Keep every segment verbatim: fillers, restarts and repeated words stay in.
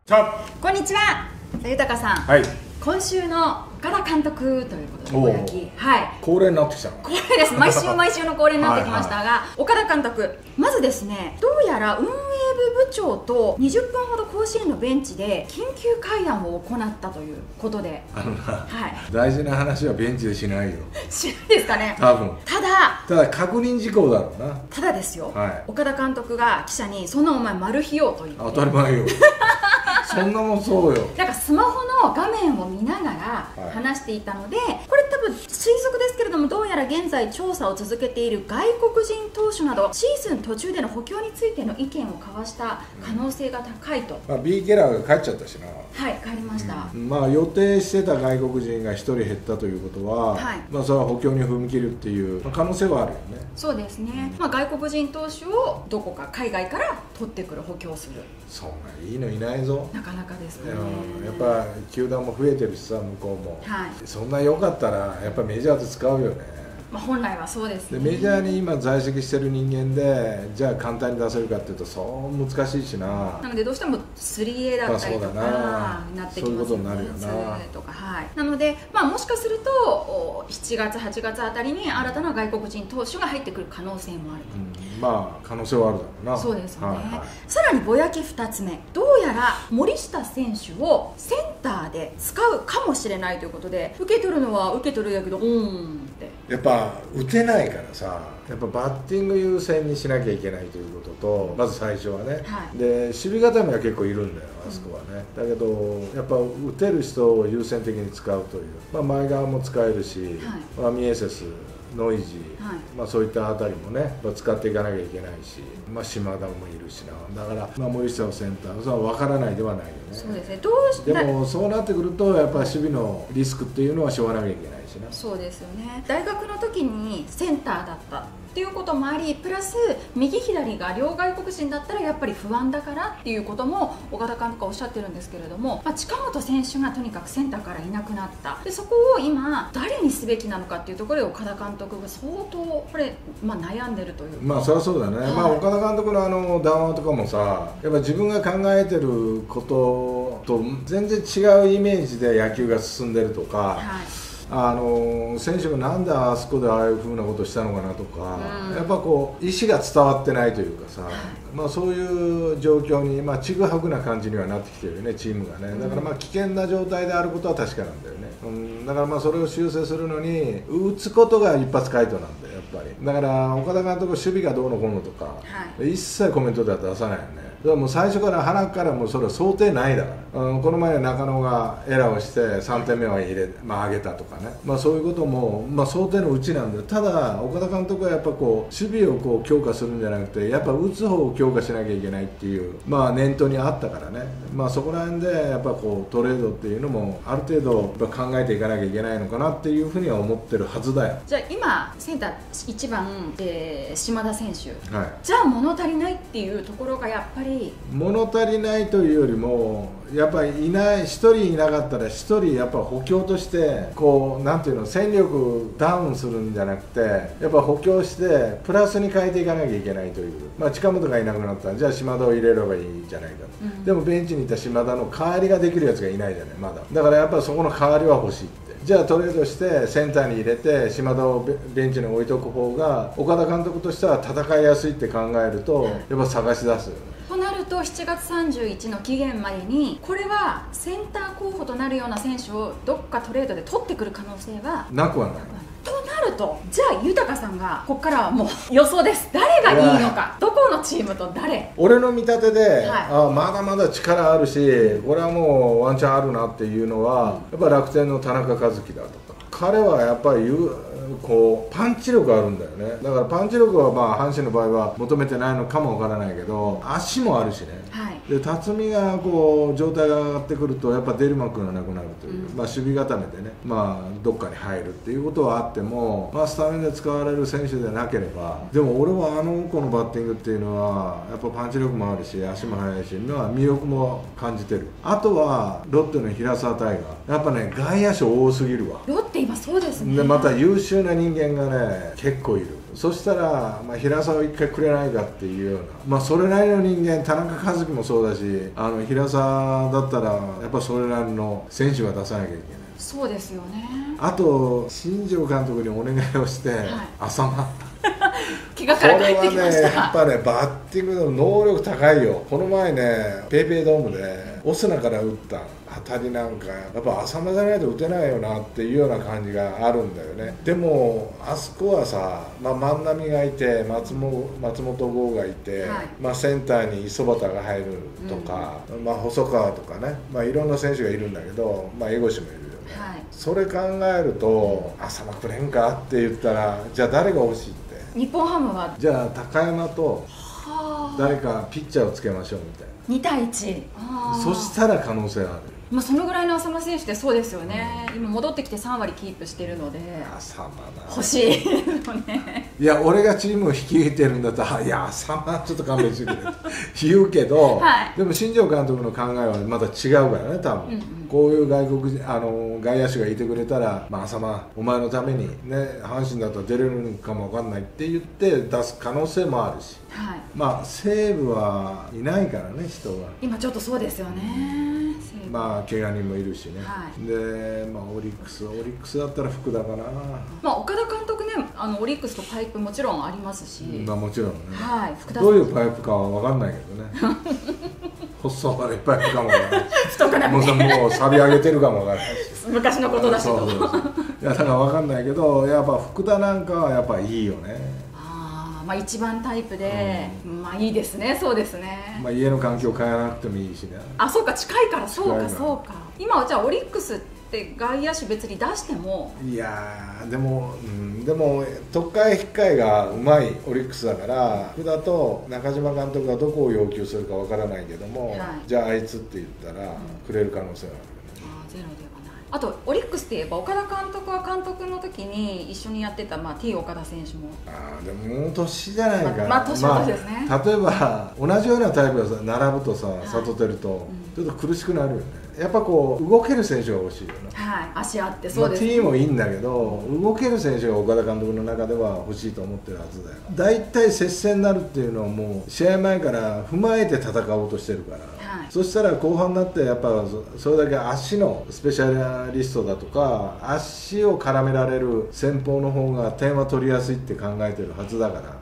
さこんにちは。さあ豊さん、 はい、 今週の岡田監督ということで、ぼやき、はい、 恒例になってきたの。 恒例です。毎週毎週の恒例になってきましたが、はい、はい、岡田監督、まずですね、どうやら運営部部長とにじゅっぷんほど甲子園のベンチで緊急会談を行ったということで、 あのな、 はい、 大事な話はベンチでしないよ。 しないですかね。 多分。 ただただ確認事項だろうな。 ただですよ、 はい、 岡田監督が記者にそんなお前マル秘よと言って、 当たり前よそんなもんそうよ。 なんかスマホの画面を見ながら話していたので、はい、これ多分推測ですけれども、どうやら現在調査を続けている外国人投手などシーズン途中での補強についての意見を交わした可能性が高いと、 うん、まあ、ビー・ゲラーが帰っちゃったしな。 はい、帰りました、 うん、まあ予定してた外国人がひとり減ったということは、はい、まあそれは補強に踏み切るっていう可能性はあるよね。 そうですね、うん、まあ、外国人投手をどこか海外から取ってくる、補強する。 そんないいのいないぞ。 なかなかですね。 やっぱ球団も増えてるしさ、向こうも、はい、そんな良かったらやっぱメジャーで使うよね。 まあ本来はそうですね。 でメジャーに今在籍してる人間でじゃあ簡単に出せるかっていうとそう難しいしな。 なのでどうしても スリーエー だったりとかになってきますよね。そういうことになるよな。とか、はい、なので、まあ、もしかするとしちがつはちがつあたりに新たな外国人投手が入ってくる可能性もあると、 うん、まあ可能性はあるだろうな。 そうですよね、 はいはい、 さらにぼやきふたつめ、どうやら森下選手をセンターで使うかもしれないということで、受け取るのは受け取るやけどうーんってやっぱ打てないからさ、やっぱバッティング優先にしなきゃいけないということと、まず最初はね、はい、で守備固めは結構いるんだよ、あそこはね、うん、だけどやっぱ打てる人を優先的に使うという、まあ、前側も使えるし、はい、まあ、ミエセス、ノイジー、はい、まあ、そういったあたりもね、まあ、使っていかなきゃいけないし、まあ、島田もいるしな、だから、まあ、森下のセンター、それは分からないではないよね。 そうですね、どうしでもそうなってくるとやっぱり守備のリスクっていうのはしょうがなきゃいけないしな。 そうですよね。大学の時にセンターだったっていうこともあり、プラス右左が両外国人だったらやっぱり不安だからっていうことも岡田監督はおっしゃってるんですけれども、まあ、近本選手がとにかくセンターからいなくなった。でそこを今誰にすべきなのかっていうところで岡田監督が相当これ、まあ、悩んでるというか。 まあそりゃそうだね、はい、まあ、岡田監督のあの談話とかもさ、やっぱ自分が考えてることと全然違うイメージで野球が進んでるとか、はい、あの選手がなんであそこでああいうふうなことをしたのかなとか、うん、やっぱこう意思が伝わってないというかさ、はい、まあ、そういう状況に、まあ、ちぐはぐな感じにはなってきてるよね、チームがね。だからまあ危険な状態であることは確かなんだよね、うん、だからまあそれを修正するのに打つことが一発回答なんだよ、やっぱり。だから岡田監督、守備がどうのこうのとか、はい、一切コメントでは出さないよね。だからもう最初から鼻からもうそれは想定ないだから、うん、この前中野がエラーをしてさんてんめは入れ、まあ、上げたとかね、まあ、そういうことも、まあ、想定のうちなんで、ただ岡田監督はやっぱこう守備をこう強化するんじゃなくて、やっぱ打つ方を強化しなきゃいけないっていう、まあ、念頭にあったからね、まあ、そこら辺でやっぱこうトレードっていうのもある程度やっぱ考えていかなきゃいけないのかなっていうふうには思ってるはずだよ。 じゃあ今センターいちばん、えー、島田選手、はい、じゃあ物足りないっていうところがやっぱり物足りないというよりも、やっぱりいない、ひとりいなかったらひとりやっぱ補強としてこうなんていうの、戦力ダウンするんじゃなくて、やっぱ補強してプラスに変えていかなきゃいけないという、まあ、近本がいなくなったらじゃあ島田を入れればいいんじゃないかと、うん、でもベンチにいた島田の代わりができるやつがいないじゃない、まだ。だからやっぱそこの代わりは欲しいって。じゃあトレードしてセンターに入れて島田をベンチに置いとく方が岡田監督としては戦いやすいって考えると、やっぱ探し出すよね。 となるとしちがつさんじゅういちの期限までにこれはセンター候補となるような選手をどっかトレードで取ってくる可能性はなくはない。 となると、じゃあ豊さんがここからはもう予想です、誰がいいのか、どこのチームと誰。 俺の見立てで、はい、あまだまだ力あるし、これはもうワンチャンあるなっていうのは、うん、やっぱ楽天の田中和樹だとか、彼はやっぱり言うこうパンチ力あるんだよね。だからパンチ力はまあ阪神の場合は求めてないのかもわからないけど、足もあるしね、はい、で辰巳がこう状態が上がってくるとやっぱ出る幕がなくなるという、うん、まあ守備固めでね、まあどっかに入るっていうことはあっても、まあ、スタメンで使われる選手でなければ、でも俺はあの子のバッティングっていうのはやっぱパンチ力もあるし足も速いし、まあ、魅力も感じてる。あとはロッテの平沢大河、やっぱね外野手多すぎるわ。 ロッテ今そうですね。 でまた優秀な人間がね結構いる。 そしたら、まあ、平沢を一回くれないかっていうような、まあ、それなりの人間、田中和樹もそうだし、あの平沢だったらやっぱそれなりの選手は出さなきゃいけない。 そうですよね。 あと新庄監督にお願いをして、はい、浅間怪我から帰ってきました。 これはね、やっぱね、バッティングの能力高いよ。この前ね、ペイペイドームでオスナから打った当たりなんか、やっぱ浅間じゃないと打てないよなっていうような感じがあるんだよね。でもあそこはさ、まあ、万波がいて松本、松本剛がいて、はい、まあ、センターに磯端が入るとか、うん、まあ、細川とかね、まあ、いろんな選手がいるんだけど、まあ、江越もいるよね、はい、それ考えると浅間くれんかって言ったら、じゃあ誰が欲しいって、 日本ハムはじゃあ高山と誰かピッチャーをつけましょうみたいな、 にたいいち、 そしたら可能性ある。 まあ、そのぐらいの浅間選手ってそうですよね、うん、今戻ってきてさんわりキープしてるので、 浅間だ欲しいのね。 いや、俺がチームを率いてるんだったら、いや浅間ちょっと勘弁してくれって言うけど、はい、でも新庄監督の考えはまた違うからね、多分、うんうん、こういう外国人、あの外野手がいてくれたら、まあ、浅間お前のためにね、阪神だったら出れるのかも分かんないって言って出す可能性もあるし、はい、まあ西武はいないからね、人が今ちょっとそうですよね。 まあ怪我人もいるしね、はい、で、まあ、オリックスオリックスだったら福田かな。 まあ、岡田監督ね、あのオリックスとパイプもちろんありますし、 まあ、もちろんね、 はい、福田どういうパイプかは分かんないけどね細長いパイプかも分からない太くなくてもう錆び上げてるかも分からないし昔のことだしと。 そうそうそういやだから分かんないけど、やっぱ福田なんかはやっぱいいよね。 まあ、一番タイプで、うん、まあいいですね。そうですね、 まあ、家の環境変えなくてもいいしね。 あ、そうか、近いから。そうかそうか。今はじゃあオリックスって外野手別に出しても、 いやーでも、うん、でも特会引っかえがうまいオリックスだから、福田と中島監督がどこを要求するかわからないけども、はい、じゃああいつって言ったら、うん、くれる可能性はある。 ゼロではない。あとオリックスって言えば岡田監督は監督の時に一緒にやってた、まあ、T 岡田選手も、 ああでももう年じゃないか、 まあ、まあ年は年ですね、 まあ、例えば同じようなタイプが並ぶとさ、サトテルと、うん、ちょっと苦しくなるよね。やっぱこう動ける選手が欲しいよね。 はい、足あって。そうです、 ね、まあ、T もいいんだけど、動ける選手が岡田監督の中では欲しいと思ってるはずだよ。だいたい接戦になるっていうのはもう試合前から踏まえて戦おうとしてるから、はい、そしたら後半になってやっぱそれだけ足のスペシャリストだとか足を絡められる先鋒の方が点は取りやすいって考えてるはずだから、はい、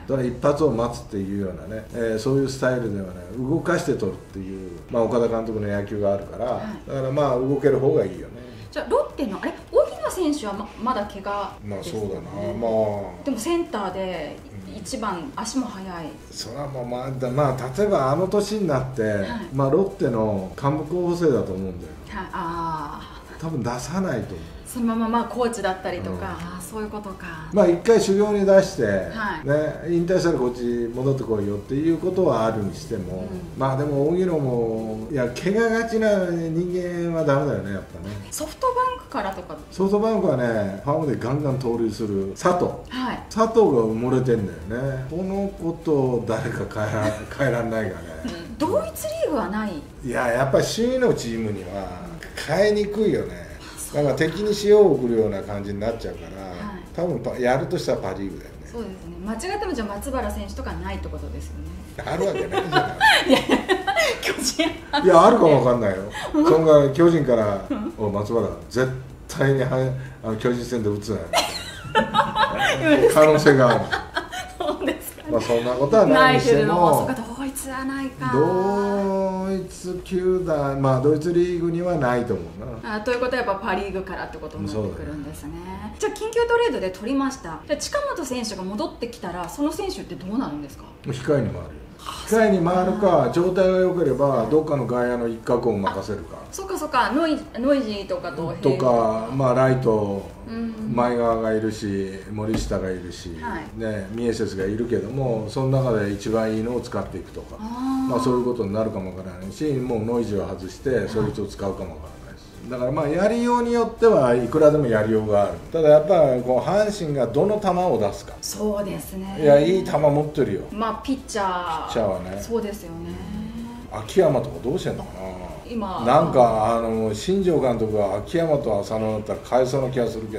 だから一発を待つっていうようなね、えー、そういうスタイルではね、動かして取るっていう、まあ、岡田監督の野球があるから、はい、だからまあ動ける方がいいよね。 じゃあロッテのあれ荻野選手は ま, まだ怪我ですよね。 まあそうだな、まあ、 でもセンターで一番足も速い。 それはもうまあ、まあ、例えばあの年になって、はい、まあ、ロッテの幹部候補生だと思うんだよ。はい、あ多分出さないと思う。 そのまままあコーチだったりとか、うん、あそういうことか。 まあ一回修行に出して、はい、ね、引退したらこっち戻ってこいよっていうことはあるにしても、うん、まあでも荻野もいや怪我がちな人間はダメだよね、やっぱね。 ソフトバンクからとか。 ソフトバンクはね、ファームでガンガン盗塁する佐藤、はい、佐藤が埋もれてんだよね。このことを誰か変えら変えられないかね、 うん、同一リーグはない。 いややっぱり首位のチームには変えにくいよね。だから敵に塩を送るような感じになっちゃうから、はい、多分やるとしたらパ・リーグだよね。 そうですね。間違ってもじゃあ松原選手とかないってことですよね。 あるわけないじゃないいや巨人いやあるかもわかんないよそんな巨人から「お松原絶対にはあの巨人戦で打つなよ」可能性があるそうですか、ね、 まあそんなことはないにしても、 そうか、同一はないか。 同一球団、まあ同一リーグにはないと思うな。 あということはやっぱパ・リーグからってことになってくるんですね。じゃあ緊急トレードで取りました。じゃあ近本選手が戻ってきたらその選手ってどうなるんですか。 控えに回るよ。控えに回るか、状態が良ければどっかの外野の一角を任せるか。 そうかそうか、ノイノイジーとかととか、まあライト、うん、前川がいるし森下がいるし、はい、ね、ミエセスがいるけども、その中で一番いいのを使っていくとか、あ、まあそういうことになるかもわからないし、もうノイジーを外してそいつを使うかもわからないし、だからまあやりようによってはいくらでもやりようがある。ただやっぱりこう阪神がどの球を出すか。 そうですね。 いやいい球持ってるよ。 まあピッチャー。 ピッチャーはね。 そうですよね。 秋山とかどうしてんのかな。 今なんかあの新庄監督が秋山と浅野だったら変えそうな気がするけどね。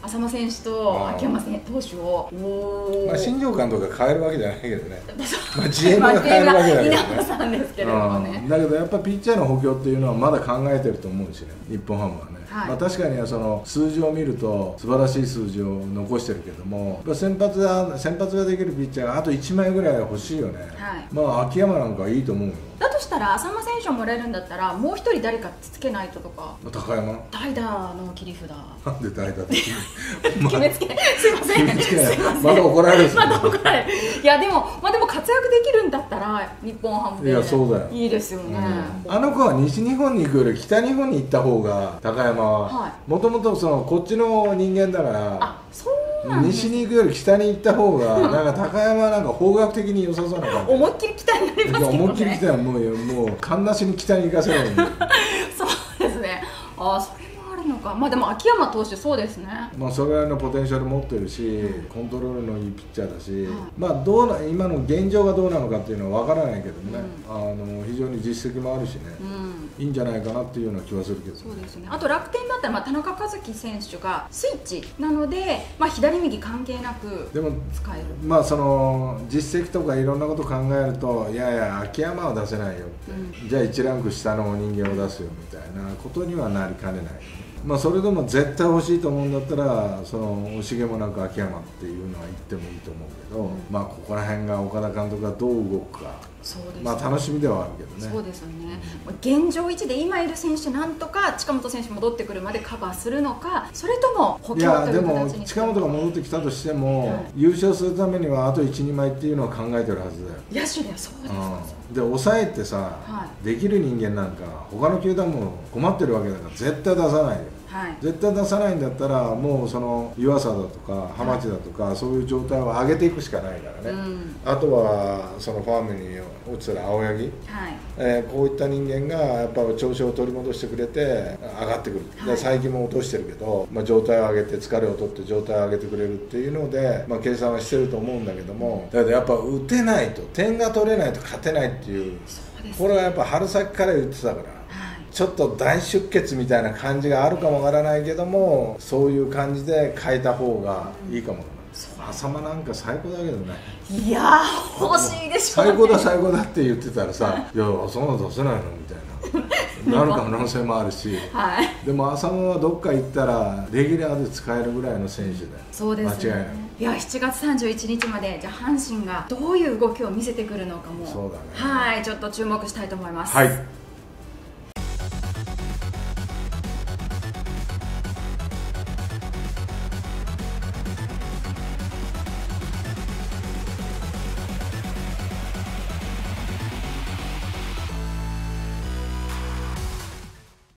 浅間選手と秋山選投手を、 おまあ新庄監督が変えるわけじゃないけどね、まあ、ジーエム が変えるわけだけどね、 稲葉さんですけれどもね。 だけどやっぱピッチャーの補強っていうのはまだ考えてると思うしね、日本ハムはね。はい、まあ確かにその数字を見ると素晴らしい数字を残してるけども、先発が先発ができるピッチャーがあといちまいぐらい欲しいよね、はい、まあ秋山なんかいいと思うよ。 だとしたら浅間選手をもらえるんだったらもう一人誰かつけないととか。 高山代打の切り札。 なんで代打って決めつけすいませんすいませんまだ怒られるまだ怒られる。いやでもまあでも活躍できるんだったら日本ハムでいやそうだよいいですよね、 うん、あの子は西日本に行くより北日本に行った方が高山はもともとこっちの人間だから。あそうなんです、西に行くより北に行った方がなんか高山はなんか方角的に良さそうな感じ。 思いっきり北になりますけどね。 思いっきり北はもうもうかんなしに北に行かせないんでそうですね。ああそれもあるのか。まあでも秋山投手そうですね。 まあそれぐらいのポテンシャル持ってるし、コントロールのいいピッチャーだし、まあどうな今の現状がどうなのかっていうのは分からないけどね、うん、あの非常に実績もあるしね、うん、いいんじゃないかなっていうような気はするけど、ね、 そうですね。あと楽天だったらまあ田中和樹選手がスイッチなので、まあ、左右関係なく使える。でもまあその実績とかいろんなことを考えると、いやいや秋山は出せないよって、うん、じゃあいちランク下の人間を出すよみたいなことにはなりかねない。まあそれでも絶対欲しいと思うんだったら、その惜しげもなく秋山っていうのは言ってもいいと思うけど、うん、まあここら辺が岡田監督がどう動くか、そうですね、まあ楽しみではあるけどね。 そうですよね。現状維持で今いる選手なんとか近本選手戻ってくるまでカバーするのか、それとも補強という形に。いやでも近本が戻ってきたとしても、はい、優勝するためにはあといち、にまいっていうのは考えてるはずだよ。 野手ではそうですか。 うん、で抑えってさ、はい、できる人間なんか他の球団も困ってるわけだから絶対出さないよ。はい、絶対出さないんだったらもうその湯浅だとか浜地だとか、はい、そういう状態を上げていくしかないからね、うん、あとはそのファームに落ちてる青柳、はいえー、こういった人間がやっぱ調子を取り戻してくれて上がってくる、はい、最近も落としてるけど、まあ、状態を上げて疲れを取って状態を上げてくれるっていうので、まあ、計算はしてると思うんだけども、だけどやっぱ打てないと点が取れないと勝てないっていう、そうですね、これはやっぱ春先から言ってたから。ちょっと大出血みたいな感じがあるかもわからないけども、そういう感じで変えた方がいいかもわからない。浅間なんか最高だけどね。 いやー欲しいでしょうね。 最高だ最高だって言ってたらさ、いや浅間出せないのみたいななる可能性もあるし、はい、でも浅間はどっか行ったらレギュラーで使えるぐらいの選手で、 そうですね、間違いない。いやしちがつさんじゅういちにちまでじゃあ阪神がどういう動きを見せてくるのかも、そうだね、はいちょっと注目したいと思います。 はい。